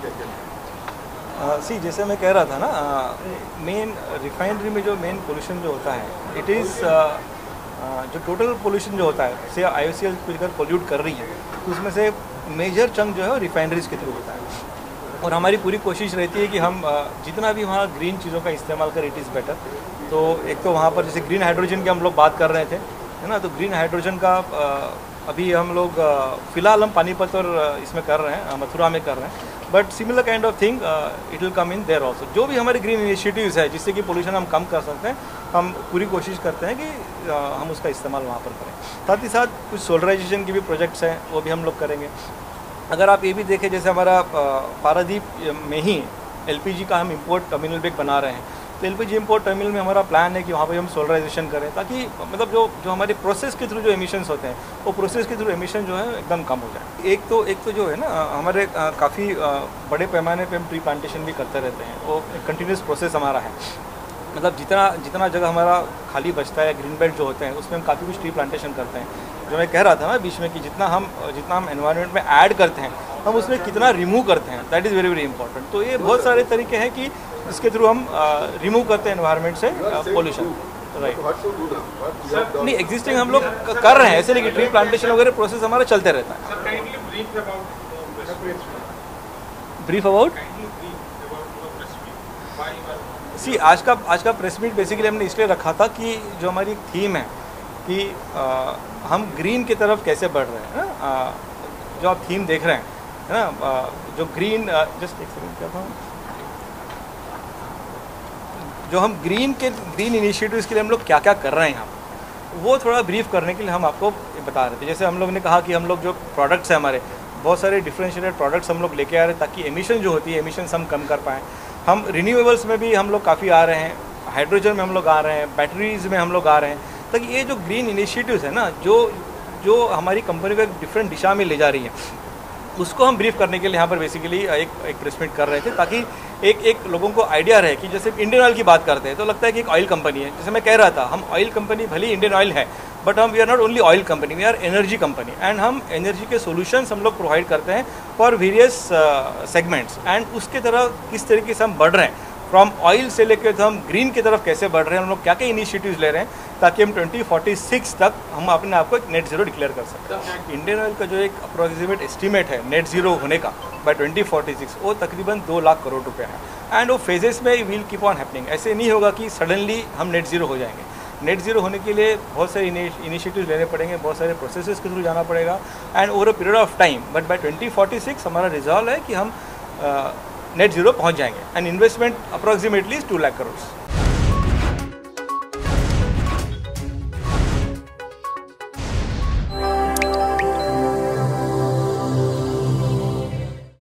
जैसे मैं कह रहा था ना, मेन रिफाइनरी में जो मेन पोल्यूशन जो होता है, इट इज़ जो टोटल पोल्यूशन जो होता है, से IOCL अगर पोल्यूट कर रही है तो उसमें से मेजर चंक जो है रिफाइनरीज के थ्रू होता है। और हमारी पूरी कोशिश रहती है कि हम जितना भी वहाँ ग्रीन चीज़ों का इस्तेमाल करें, इट इज़ बेटर। तो एक तो वहाँ पर जैसे ग्रीन हाइड्रोजन की हम लोग बात कर रहे थे, है ना, तो ग्रीन हाइड्रोजन का अभी हम लोग फ़िलहाल हम पानीपत और इसमें कर रहे हैं, मथुरा में कर रहे हैं, but similar kind of thing it will come in there also. जो भी हमारे ग्रीन इनिशिएटिव्स है जिससे कि पोल्यूशन हम कम कर सकते हैं, हम पूरी कोशिश करते हैं कि हम उसका इस्तेमाल वहाँ पर करें। साथ ही साथ कुछ सोलराइजेशन के भी प्रोजेक्ट्स हैं, वो भी हम लोग करेंगे। अगर आप ये भी देखें, जैसे हमारा पारादीप में ही LPG का हम इंपोर्ट टर्मिनल भी एक बना रहे हैं, तो LPG इंपोर्ट टर्मिनल में हमारा प्लान है कि वहाँ पे हम सोलराइजेशन करें, ताकि मतलब जो हमारे प्रोसेस के थ्रू जो एमिशंस होते हैं, वो प्रोसेस के थ्रू एमिशन जो है एकदम कम हो जाए। एक तो जो है ना, हमारे काफ़ी बड़े पैमाने पे हम ट्री प्लांटेशन भी करते रहते हैं, वो कंटिन्यूस प्रोसेस हमारा है। मतलब जितना जगह हमारा खाली बचता है, ग्रीन बेल्ट जो होते हैं, उसमें हम काफ़ी कुछ ट्री प्लांटेशन करते हैं। जो मैं कह रहा था ना बीच में कि जितना हम एनवायरनमेंट में ऐड करते हैं, हम उसमें कितना रिमूव करते हैं, that is very very important. तो ये बहुत सारे तरीके हैं कि इसके थ्रू हम रिमूव करते हैं एनवायरनमेंट से पोल्यूशन, राइट। नहीं, एग्जिस्टिंग हम लोग कर रहे हैं, ऐसे नहीं कि ट्री प्लांटेशन वगैरह प्रोसेस हमारा चलते रहता है। ब्रीफ अबाउट आज का प्रेस मीट बेसिकली हमने इसलिए रखा था कि जो हमारी थीम है कि हम ग्रीन की तरफ कैसे बढ़ रहे हैं ना, जो आप थीम देख रहे हैं, है ना, जो ग्रीन, जस्ट एक सेकंड, क्या था, जो हम ग्रीन इनिशिएटिव्स के लिए हम लोग क्या क्या कर रहे हैं यहाँ, वो थोड़ा ब्रीफ करने के लिए हम आपको बता रहे थे। जैसे हम लोग ने कहा कि हम लोग जो प्रोडक्ट्स हैं हमारे, बहुत सारे डिफरेंशिएटेड प्रोडक्ट्स हम लोग लेके आ रहे हैं, ताकि एमिशन जो होती है, एमिशंस हम कम कर पाएँ। हम रिन्यूएबल्स में भी हम लोग काफ़ी आ रहे हैं, हाइड्रोजन में हम लोग आ रहे हैं, बैटरीज में हम लोग आ रहे हैं, ताकि ये जो ग्रीन इनिशिएटिव्स है ना, जो हमारी कंपनी को एक डिफरेंट दिशा में ले जा रही है, उसको हम ब्रीफ करने के लिए यहाँ पर बेसिकली एक प्रेस मीट कर रहे थे, ताकि एक लोगों को आइडिया रहे कि जैसे इंडियन ऑयल की बात करते हैं तो लगता है कि एक ऑयल कंपनी है। जैसे मैं कह रहा था, हम ऑयल कंपनी भले ही इंडियन ऑयल है, बट हम we are not only oil company, we are energy company, and हम एनर्जी के सोल्यूशंस हम लोग प्रोवाइड करते हैं फॉर वेरियस सेगमेंट्स। एंड उसके तरह किस तरीके से हम बढ़ रहे हैं, फ्रॉम ऑयल से लेकर तो हम ग्रीन की तरफ कैसे बढ़ रहे हैं, हम लोग क्या क्या इनिशिएटिव्स ले रहे हैं, ताकि हम 2046 तक हम अपने आप को एक नेट जीरो डिक्लेयर कर सकते हैं। इंडियन ऑयल का जो एक अप्रोक्सीमेट एस्टीमेट है नेट जीरो होने का बाय 2046, वो तकरीबन 2 लाख करोड़ रुपए है। एंड वो फेजेस में विल कीप ऑन हैपनिंग। ऐसे नहीं होगा कि सडनली हम नेट जीरो हो जाएंगे। नेट जीरो होने के लिए बहुत सारे इनिशिएटिव्स लेने पड़ेंगे, बहुत सारे प्रोसेसेस के थ्रू जाना पड़ेगा, and over a period of time, but by 2046 हमारा रिजॉल्व है कि हम नेट जीरो पहुंच जाएंगे। And investment approximately 2 lakh crore.